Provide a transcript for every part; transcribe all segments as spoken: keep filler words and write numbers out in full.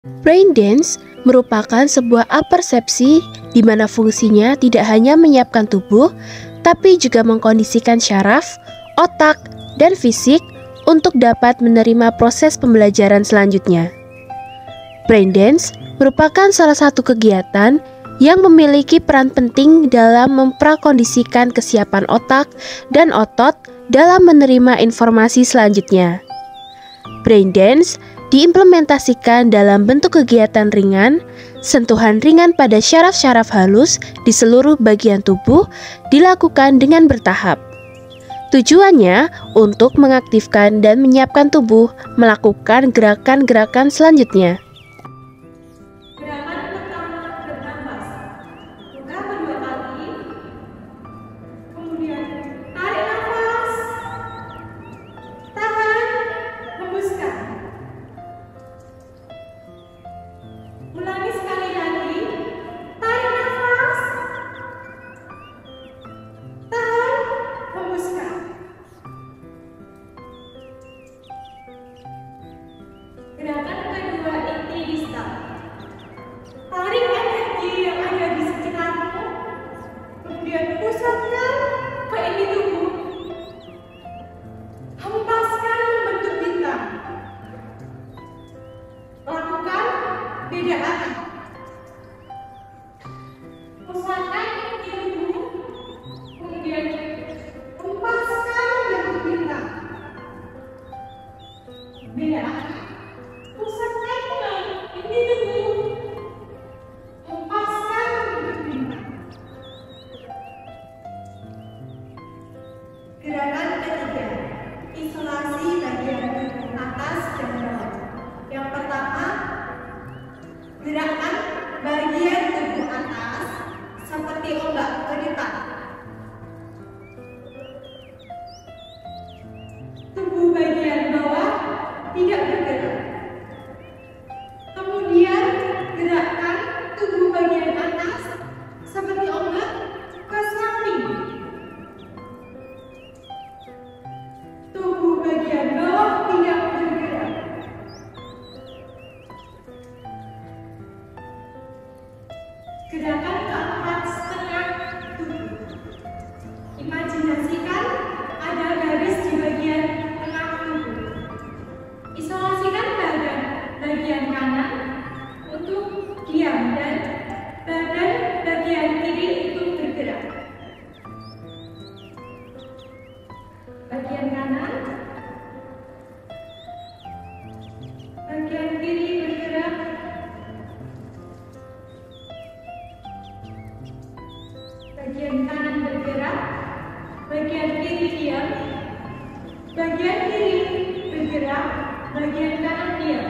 Brain dance merupakan sebuah apersepsi di mana fungsinya tidak hanya menyiapkan tubuh, tapi juga mengkondisikan syaraf, otak, dan fisik untuk dapat menerima proses pembelajaran selanjutnya. Brain dance merupakan salah satu kegiatan yang memiliki peran penting dalam memprakondisikan kesiapan otak dan otot dalam menerima informasi selanjutnya. Brain dance diimplementasikan dalam bentuk kegiatan ringan, sentuhan ringan pada syaraf-syaraf halus di seluruh bagian tubuh dilakukan dengan bertahap. Tujuannya untuk mengaktifkan dan menyiapkan tubuh melakukan gerakan-gerakan selanjutnya. Gerakan pertama bernafas. Buka kedua kaki. Kemudian tarik nafas. Tahan. Hembuskan. Ulangi sekali lagi. Tarik nafas. Tahan. Hembuskan. Gerakan kedua inti distal. Tarik energi yang ada di sekitarmu, kemudian pusatkan ke inti tubuh. Hempaskan membentuk bintang. Lakukan beda arah. Pusatkan inti tubuh, kemudian hempaskan membentuk bintang. Beda arah. Pusatkan ke inti tubuh. Hempaskan membentuk bintang. Gerakan ketiga, isolasi bagian tubuh atas dan bawah. Yang pertama, gerakan bagian tubuh atas seperti ombak ke depan. Tubuh bagian bawah tidak bergerak. Kemudian gerakkan tubuh bagian atas seperti ombak ke samping. Tubuh bagian bawah tidak bergerak. Gerakan keempat, setengah tubuh. Imajinasikan ada garis di bagian tengah tubuh. Isolasikan badan bagian kanan untuk diam dan badan bagian kiri untuk bergerak. Bagian kanan, bagian kiri bergerak. Bagian kanan bergerak, bagian kiri diam. Bagian kiri bergerak, bagian kanan diam.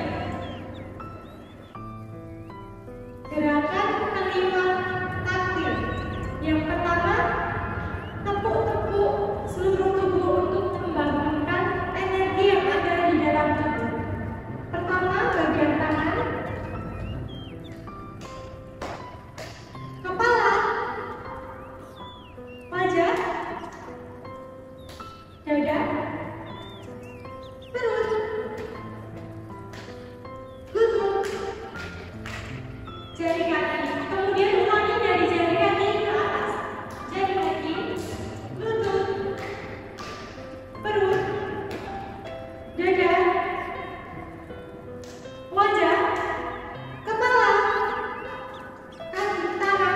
Gerakan kelima, taktil. Yang pertama, tepuk-tepuk seluruh tubuh untuk membangunkan energi yang ada di dalam tubuh. Pertama, bagian tangan, kepala, wajah, dada, perut, lutut, jari kaki. Kemudian ulangi dari jari kaki ke atas. Jari kaki, lutut, perut, dada, wajah, kepala, kaki, tangan.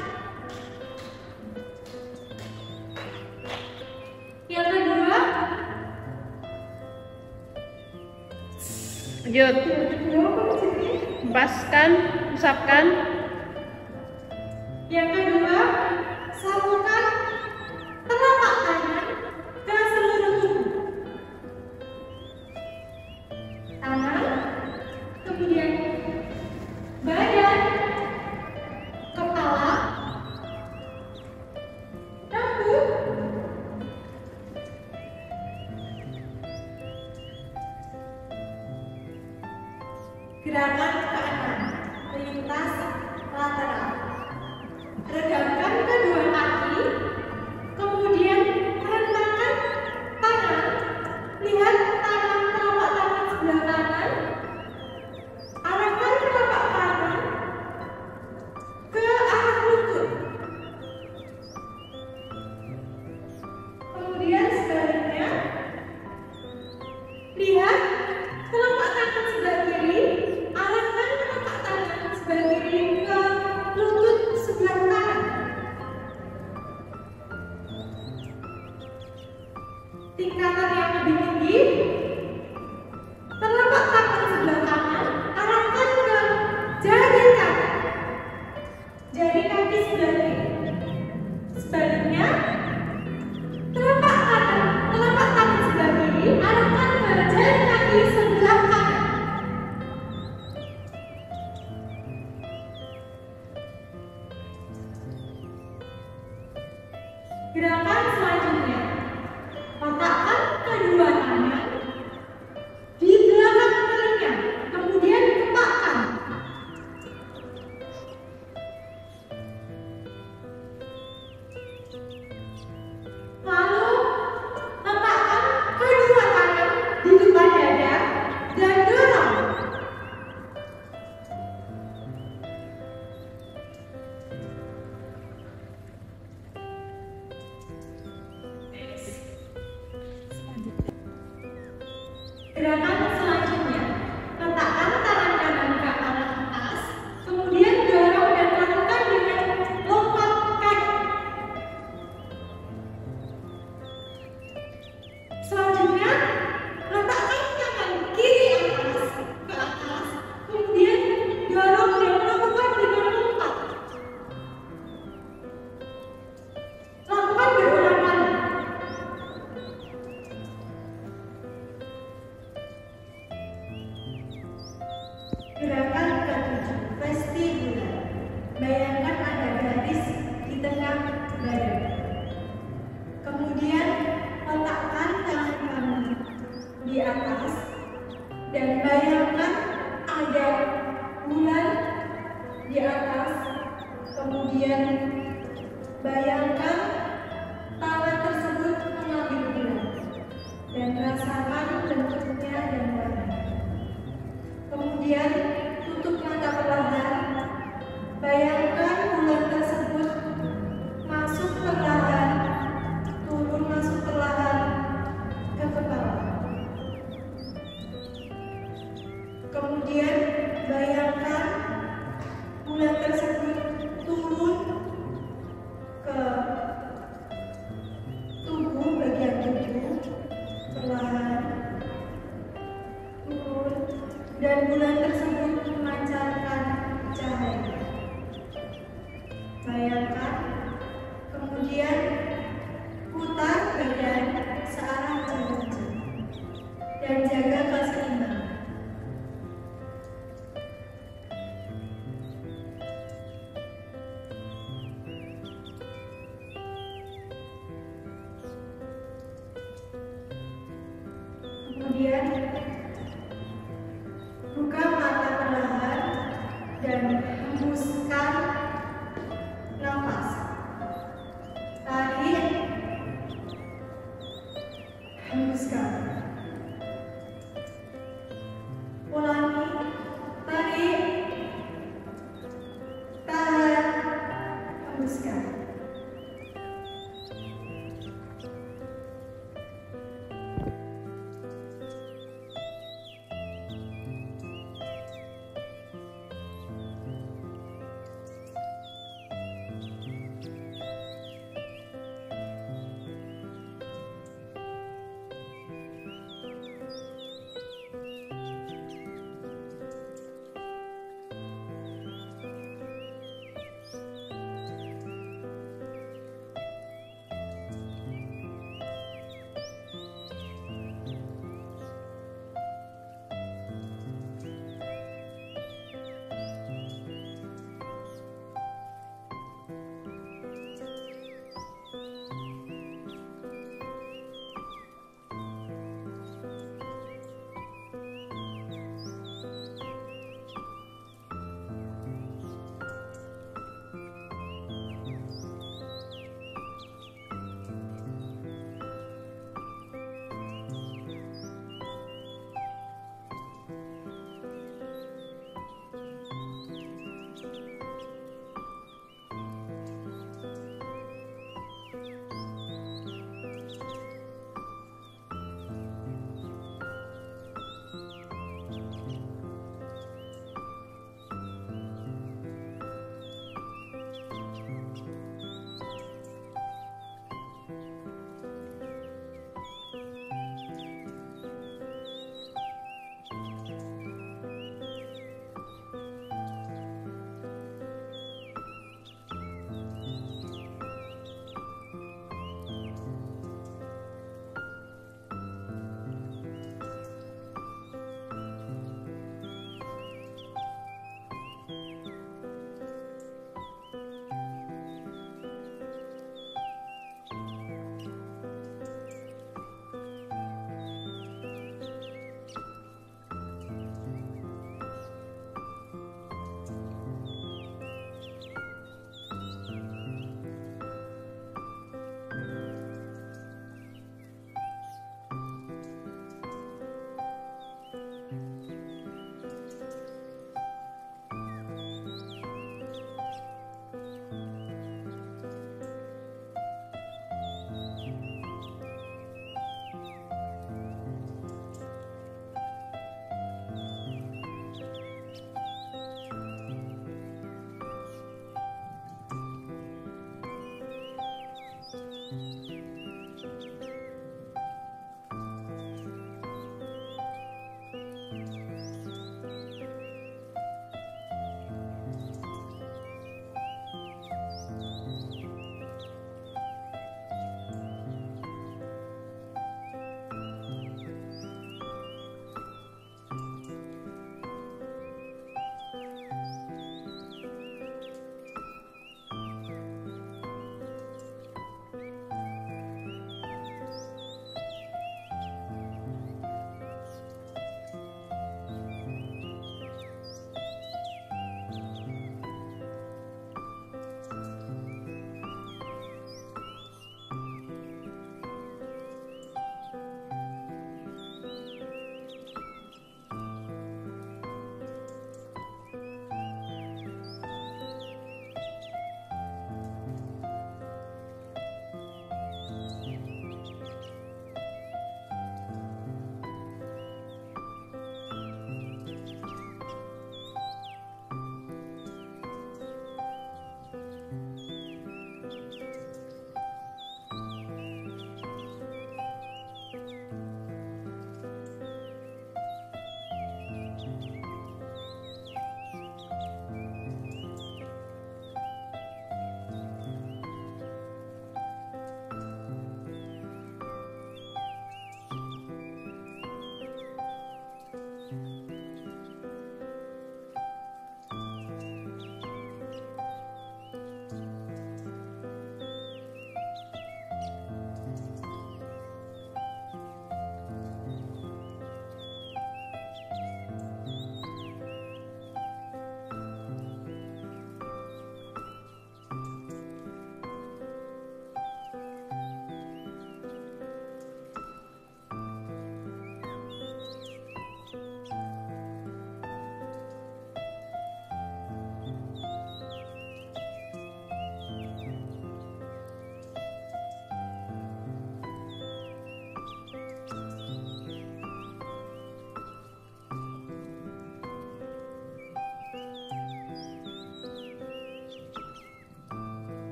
Yang kedua, Lanjut, yang kedua apa maksudnya? hempaskan, usapkan. Yang kedua, satukan telapak tangan ke seluruh tubuh. Tangan, kemudian badan, kepala, rambut, gerakan keenam, lintas lateral. Regangkan kedua kaki, kemudian rentangkan tangan. Lihat tangan telapak tangan sebelah kanan. Arahkan Gerakan selanjutnya, letakkan kedua tangan di belakang telinga, kemudian kepakkan. Lalu, letakkan kedua tangan di depan dada dan dorong. Gerakan selanjutnya, letakkan tangan kanan ke arah atas, kemudian dorong dan lakukan dengan lompat kaki. Selanjutnya, letakkan tangan kiri atas ke atas, kemudian dorong dan lakukan dengan lompat. Lakukan berulang kali. Gerakan ketujuh, vestibular. Bayangkan ada garis di tengah badan. Kemudian letakkan tangan kamu di atas dan bayangkan ada bulan di atas. Kemudian bayangkan tangan tersebut mengambil bulan dan rasakan bentuknya dan warnanya. Kemudian tutup mata perlahan. Bayangkan bulan tersebut masuk perlahan, turun masuk perlahan ke kepala. Kemudian bayangkan bulan tersebut turun ke tubuh bagian tubuh perlahan turun. Dan bulan tersebut memancarkan cahaya. Bayangkan, kemudian putar badan searah jalan dan jaga keseimbangan. Kemudian